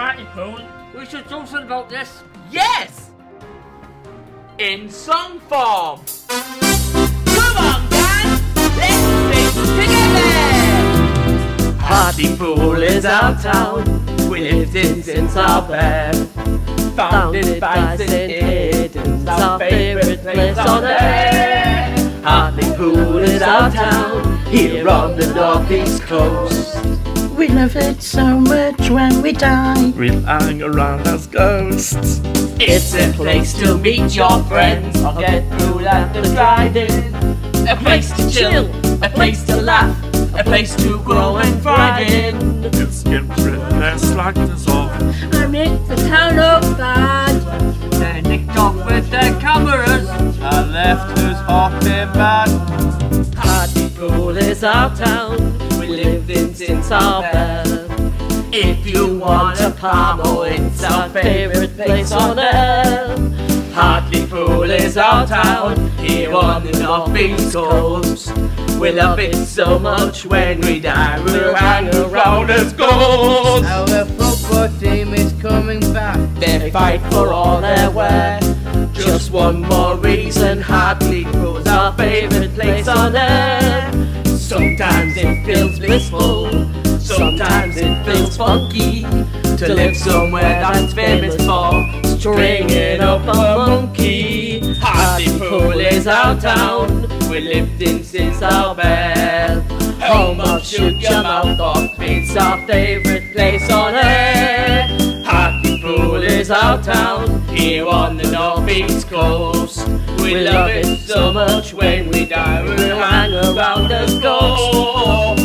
Hartlepool. We should do something about this. Yes! In song form. Come on, guys! Let's sing together! Hartlepool is our town. We lived in since our birth. Founded by St. Aidan's, our favourite place on earth. Hartlepool is our town, here on the northeast coast. We love it so much when we die. We'll hang around as ghosts. It's a place to meet your friends or get through at the drive-in. A place to chill, a place to laugh, a place to grow and thrive in. It's less like this all. I make the town look bad. They nicked off with their cameras And left us hopping bad. Hartlepool is our town, we lived in since our birth. If you want a palmo, it's our favourite place on earth. Hartlepool is our town, here on the northeast coast. We love it so much when we die, we'll hang around as ghosts. Our football team is coming back. They fight for all they're worth. Just one more reason, Hartlepool's our favourite place on earth. Sometimes it feels blissful, sometimes it feels funky to live somewhere that's famous for stringing up a monkey. Hartlepool is our town, we lived in since our birth. How much should your mouth off? It's our favourite place on earth. Hartlepool is our town, here on the northeast coast. We love it so much when we die, we'll hang around as ghosts.